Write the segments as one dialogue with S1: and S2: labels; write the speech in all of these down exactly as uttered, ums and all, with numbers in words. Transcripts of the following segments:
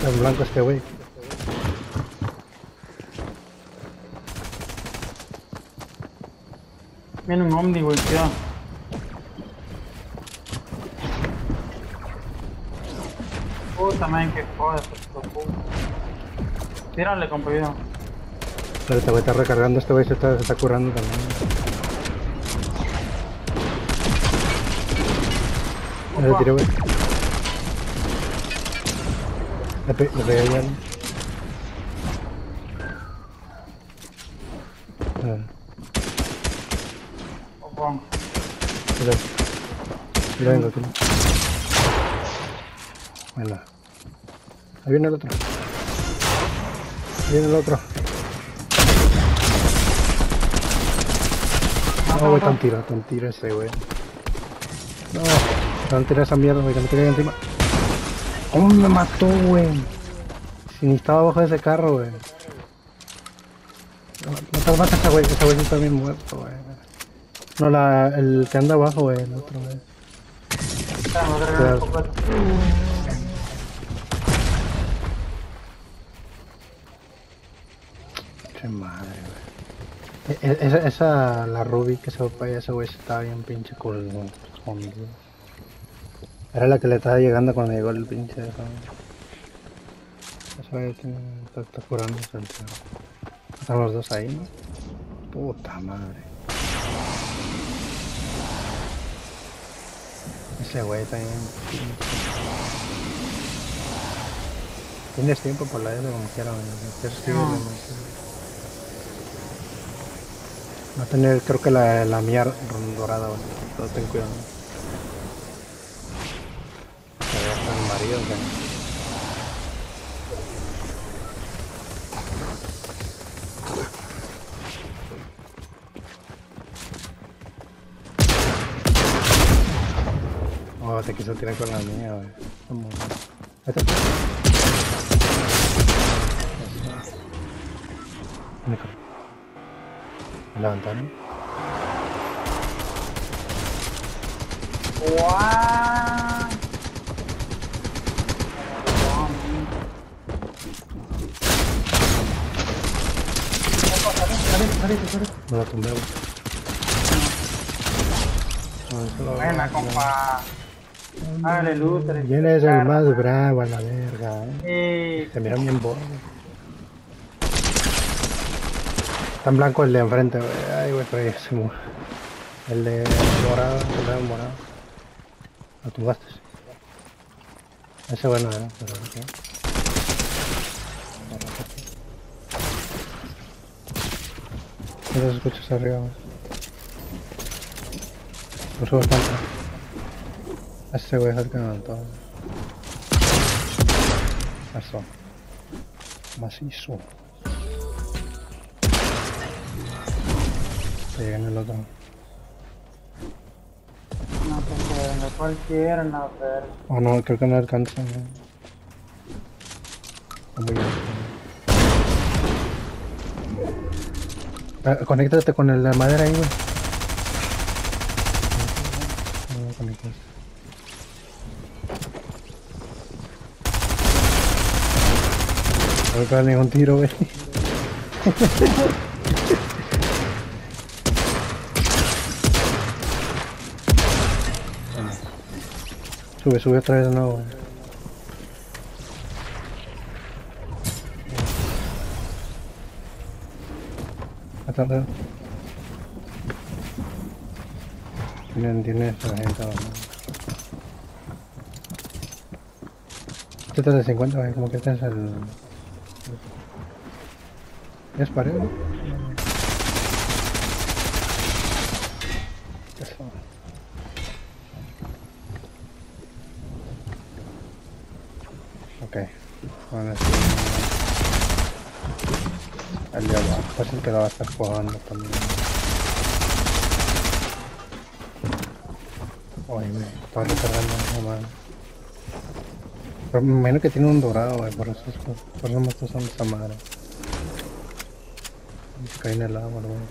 S1: En blanco este güey.
S2: Viene un Omni, güey, cuidado. Puta, man, que joder, pues, puta. Tírale, compañero.
S1: Pero este güey está recargando, este güey se está, se está curando también. Ya le tiré, güey. Le pe le pegué ya. Ah,
S2: Ojo.
S1: mira. Mira, vengo aquí. Bueno. Ahí viene el otro. Ahí viene el otro. No, güey, tan tiro, tan tiro ese, güey. No, tan tiro esa mierda, güey, que me tiré encima. ¿Cómo me mató, güey? Si ni estaba abajo de ese carro, güey. No, no te mates a ese güey, ese güey está bien muerto, güey. No, la, el que anda abajo, güey, el otro, güey.
S2: Vamos a cargar un poco de...
S1: Qué madre, güey. E e esa, esa, la Ruby que se fue para allá, ese güey estaba bien pinche cool, escondido. Era la que le estaba llegando cuando llegó el pinche de esa. Ese güey tiene, está, está curando el tío. Están los dos ahí, ¿no? Puta madre. Ese güey también. Tienes tiempo por la S como quiera, güey.
S2: No.
S1: Va a tener, creo que la, la mía dorada, güey. Todo ten cuidado. Se ve hasta el marido, güey. Oh, te quiso tirar con la mía, güey. Vamos. Vete. Eso. Me levantaron.
S2: ¡Guau!
S1: Me la tumbé, güey.
S2: Buena, compa. Hágale luz.
S1: ¿Quién es el más bravo a la verga, eh?
S2: Sí.
S1: Se miran bien bordos. Está en blanco el de enfrente, güey. Ay, güey, pero ya se muere. El de morado, el de morado. Lo tumbaste. Ese bueno era, pero ¿qué? No los escuchas arriba, güey. Lo subo bastante. Ese güey es el que me levantó. Eso. Macizo. Se llega en el otro.
S2: No te pueden, cualquiera, no, pero...
S1: Oh no, creo que no alcanza. No. Muy bien. Ah, conéctate con el de madera ahí, güey. No, no conectas. No me pega ningún tiro, güey. Sube, sube otra vez de nuevo, güey. Atrás. Tienen, tienen esta gente abajo. Este es de cincuenta, güey, como que este es el... ¿Es pared, no? Eso. Ok. Bueno, así... El de abajo es el que la va a estar jugando también. Oye, me estaba recargando esa madre. Pero me imagino que tiene un dorado, güey, por eso es por, por eso me está usando esa madre. Y se cae en el agua, güey.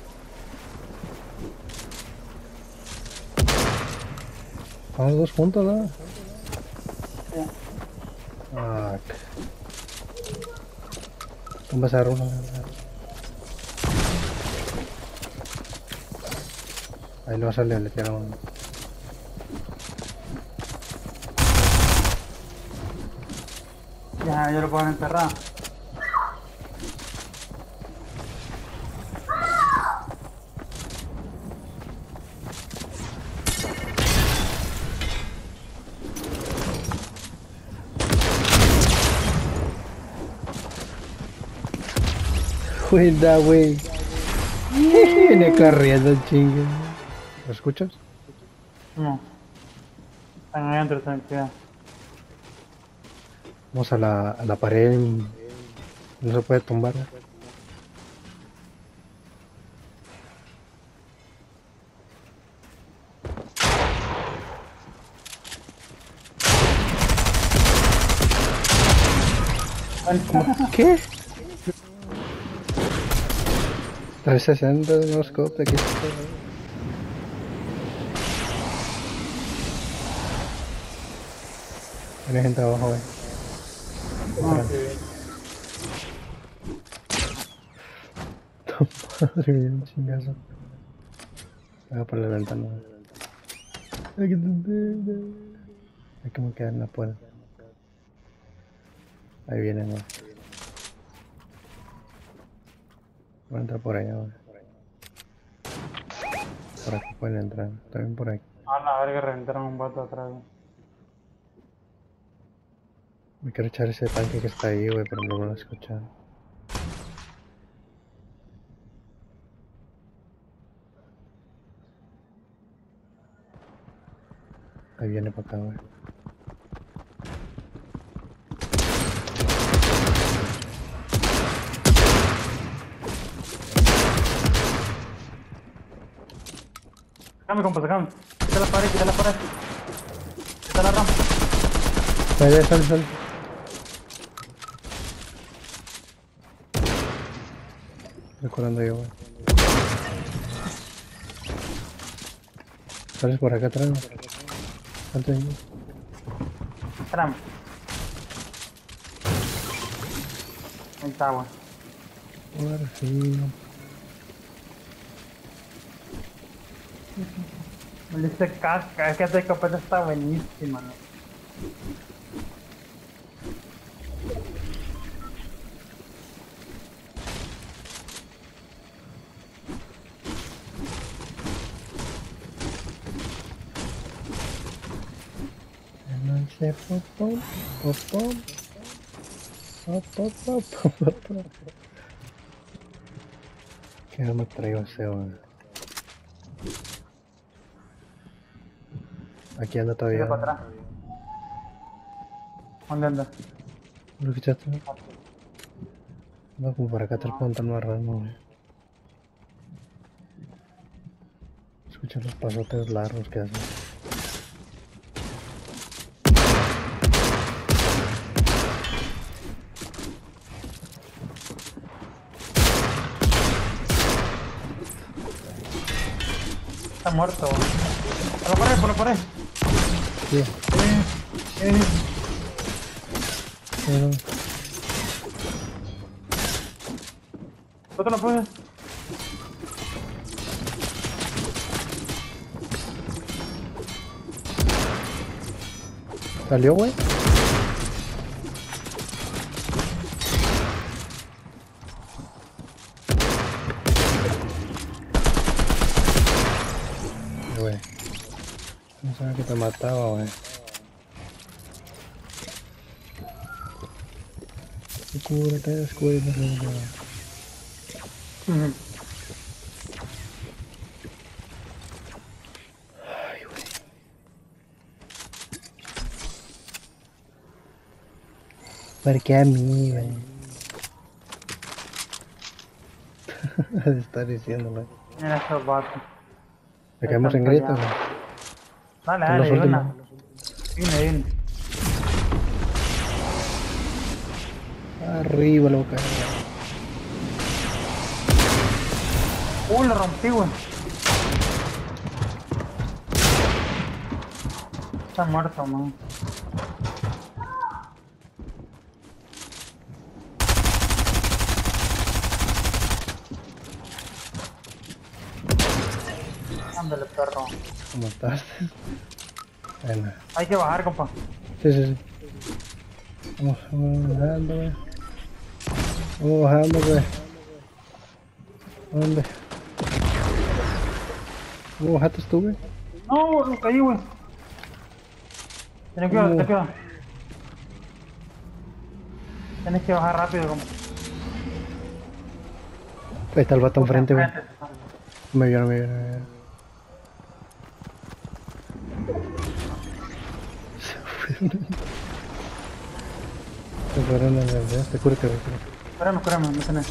S1: Estamos dos juntos, ¿no?
S2: Sí.
S1: Fuck. Vamos a dar uno. Ahí lo va a salir, le tira uno.
S2: Ya, yo lo puedo enterrar.
S1: Cuida, güey. Viene corriendo, chingue. ¿Lo escuchas?
S2: No. Están ahí adentro, tranquila.
S1: Vamos a la, a la pared. No se puede tumbar. ¿Qué? trescientos sesenta de no scope, aquí está. Hay gente abajo, güey.
S2: No,
S1: Madre mía, un chingazo. Voy a por la ventana. Hay que me quedar en la puerta. Ahí vienen, güey. Voy a entrar por allá, güey. Por aquí pueden entrar. También por aquí.
S2: a la verga, reventaron un vato atrás.
S1: Me quiero echar ese tanque que está ahí, güey, pero no lo he escuchado. Ahí viene para acá, güey.
S2: Sacame, compa, sacame. Quita la pared, quita la pared. Quita la rampa.
S1: Sale, sale, sale. Estoy curando yo, güey. Sales por acá atrás, güey. Salte ahí.
S2: Espérame. Ahí está, güey.
S1: Ahora sí.
S2: Me dice casca, es que esta escopeta está buenísima, ¿no?
S1: No sé, pop, pop, pop, pop. Pop, pop, pop, pop, pop, pop. ¿Qué arma traigo ese, güey? Aquí anda todavía.
S2: Sigue para atrás. ¿Dónde anda?
S1: ¿Lo escuchaste? No, como por acá atrás preguntando a Ramo, güey. Escucha los pasotes largos que hacen.
S2: Está muerto, güey. Por la pared, por la pared.
S1: Sí.
S2: Eh, eh.
S1: Pero...
S2: ¿Tú te lo puedes?
S1: ¿Salió, güey? Güey. No sabía que te mataba, güey. Cúbrete, descuídate.
S2: Uh-huh.
S1: Ay, güey. ¿Por qué a mí, güey? Se está diciendo, güey.
S2: Mira esos vatos.
S1: ¿Le caemos en gritos, güey?
S2: Dale,
S1: Son
S2: dale,
S1: los
S2: de una.
S1: últimos.
S2: Dime, dime.
S1: Arriba, loca.
S2: Uh, lo rompí, güey. Está muerto, man. Ándale, perro.
S1: ¿Cómo estás? Bueno.
S2: Hay que bajar, compa.
S1: Sí, sí, sí. Vamos, vamos bajando, güey. Vamos bajando, güey. ¿Dónde? ¿Cómo bajaste tú, güey?
S2: No, lo caí, güey. Tienes que,
S1: ¿Cómo?
S2: ten cuidado. Tienes que bajar rápido, compa.
S1: Ahí está el vato enfrente, güey.
S2: Enfrente.
S1: No me vio, no me vio, no me vio. Se fueron a la aldea. Te cúrate, güey. cúrate.
S2: Espérame, espérame, no tenés.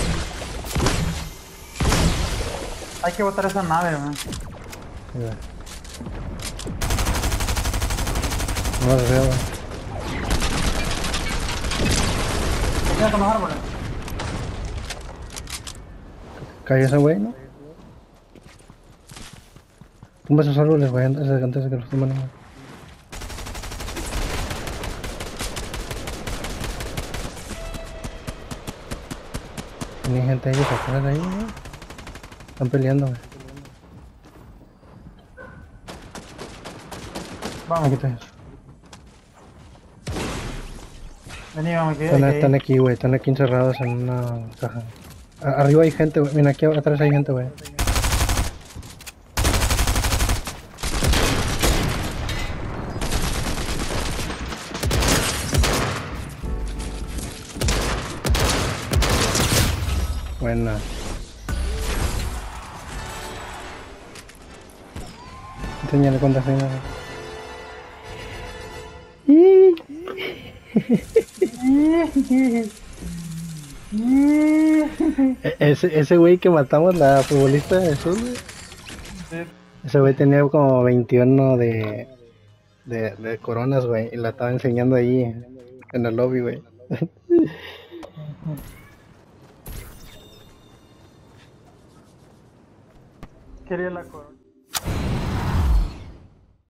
S2: Hay que botar esa nave, man.
S1: Ahí va. No las veo, güey.
S2: Cuidado con los árboles.
S1: Cayó ese güey, ¿no? Tumba esos árboles, güey, antes de, antes de que los tumban, güey. Tienen gente ahí atrás ahí, güey. Están peleando, güey.
S2: Vamos,
S1: Aquí está.
S2: vení, vamos, aquí.
S1: Están,
S2: aquí.
S1: están aquí, güey. Están aquí encerrados en una caja. A- arriba hay gente, güey. Mira, aquí atrás hay gente, güey. Buena. Enséñale contraseña. E- Ese, ese güey que matamos, la futbolista de sur, güey.
S2: Sí.
S1: Ese güey tenía como veintiuno de, de, de coronas, güey. Y la estaba enseñando ahí en el lobby, güey.
S2: Quería la corona.